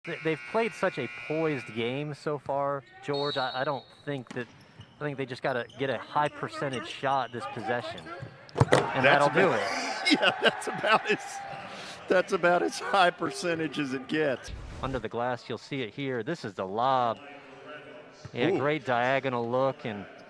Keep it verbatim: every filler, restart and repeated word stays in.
They- They've played such a poised game so far, George. I, I don't think that. I think they just got to get a high percentage shot this possession, and That's that'll do about, it. Yeah, that's about as that's about as high percentage as it gets. Under the glass, you'll see it here. This is the lob. Yeah, Ooh. great diagonal look, and